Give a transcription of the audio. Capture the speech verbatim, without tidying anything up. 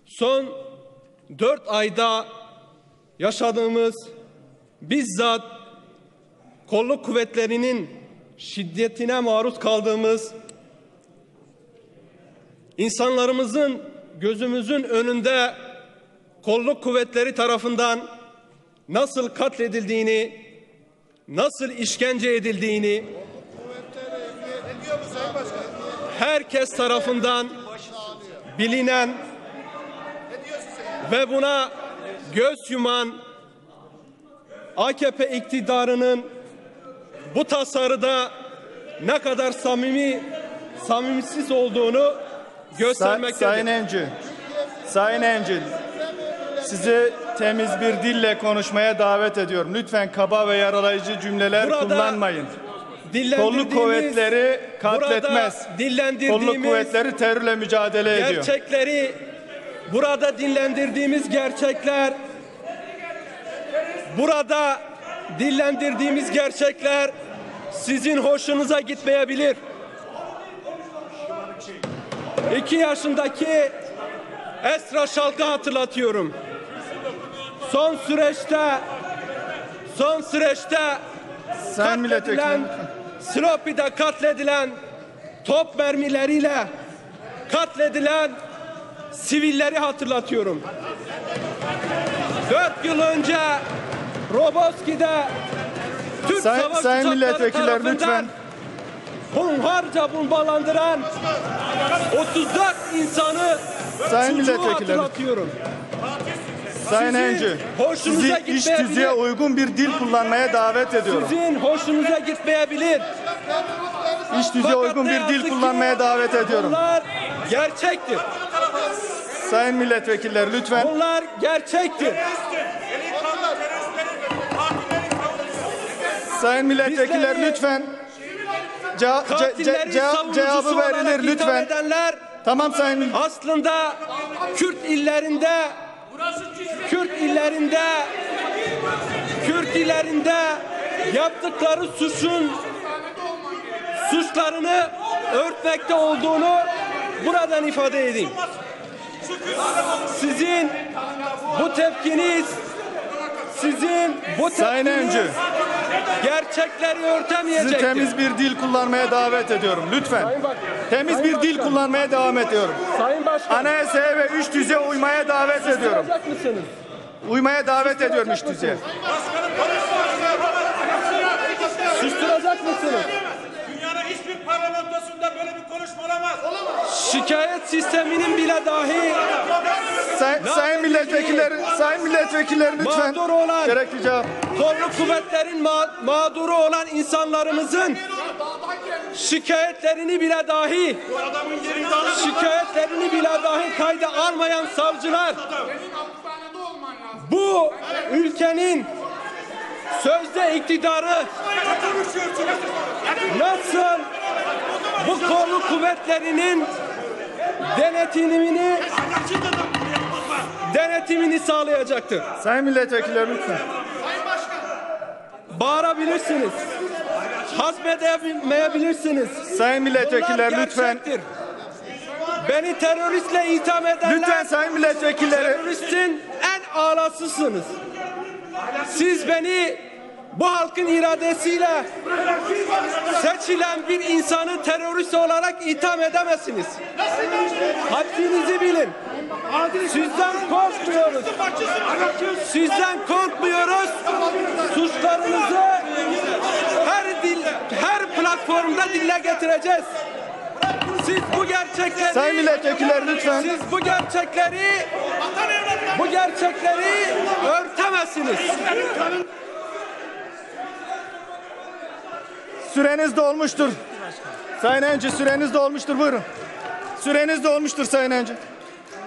son dört ayda yaşadığımız, bizzat kolluk kuvvetlerinin şiddetine maruz kaldığımız, insanlarımızın gözümüzün önünde kolluk kuvvetleri tarafından nasıl katledildiğini, nasıl işkence edildiğini herkes tarafından bilinen ve buna göz yuman A K P iktidarının bu tasarıda ne kadar samimi, samimisiz olduğunu göstermektedir. Sayın Encü, Sayın Encü, sizi temiz bir dille konuşmaya davet ediyorum. Lütfen kaba ve yaralayıcı cümleler burada kullanmayın. Kolluk kuvvetleri katletmez. Kolluk kuvvetleri terörle mücadele ediyor. Gerçekleri, burada dillendirdiğimiz gerçekler, burada dillendirdiğimiz gerçekler sizin hoşunuza gitmeyebilir. İki yaşındaki Esra Şalk'ı hatırlatıyorum. Son süreçte, son süreçte Sayın katledilen, Silopi'de katledilen, top mermileriyle katledilen sivilleri hatırlatıyorum. Dört yıl önce Roboski'de Türk Sayın, savaş sayın uçakları tarafından lütfen hunharca bombalandıran otuz dört insanı Sayın çocuğu milletvekilleri, hatırlatıyorum. Sayın Encü, sizi iş tüzüğe uygun bir dil kullanmaya davet ediyorum. Sizin hoşunuza gitmeyebilir. İş tüzüğe uygun bir dil kullanmaya davet ediyorum. Bunlar gerçektir. Sayın milletvekilleri lütfen. Bunlar gerçektir. Sayın milletvekilleri Bizleri, lütfen. Ce ce ce ce cevabı verilir lütfen. Edenler, tamam sayın. aslında Kürt illerinde Kürt illerinde Kürt illerinde yaptıkları suçun suçlarını örtmekte olduğunu buradan ifade edeyim. Sizin bu tepkiniz, sizin bu Sayın tepkiniz Encü, gerçekleri örtemeyecektir. sizi temiz bir dil kullanmaya davet ediyorum lütfen. Temiz Sayın bir Başkan, dil kullanmaya devam ediyorum. Sayın Başkan, Anayasaya ve üç tüzüğe uymaya davet ediyorum. susturacak mısınız? Uymaya davet ediyorum üç tüzüğe. Susturacak mısınız? Dünyanın hiçbir parlamentosunda böyle bir konuşma olamaz. Şikayet sisteminin bile dahi Say, sayın milletvekilleri, sayın milletvekilleri lütfen. mağdur olan, Gerekli cevap. kolluk kuvvetlerin ma mağduru olan insanlarımızın şikayetlerini bile dahi şikayetlerini bile dahi kayda almayan savcılar bu ülkenin sözde iktidarı nasıl bu kolluk kuvvetlerinin denetimini denetimini sağlayacaktır. Sayın milletvekilleri lütfen. Bağırabilirsiniz. Hazmedemeyebilirsiniz. Sayın milletvekilleri Bunlar lütfen. gerçektir. Beni teröristle itham edenler Lütfen sayın milletvekilleri. teröristin en ağlasısınız. Siz beni bu halkın iradesiyle seçilen bir insanı terörist olarak itham edemezsiniz. Haddinizi bilin. Sizden korkmuyoruz. Sizden korkmuyoruz. Suçlarınızı her dil, her platformda dile getireceğiz. Siz bu gerçekleri, Sayın milletvekilleri lütfen. siz bu gerçekleri, bu gerçekleri örtemezsiniz. Süreniz dolmuştur. Sayın Encü, süreniz dolmuştur. Buyurun. Süreniz dolmuştur Sayın Encü.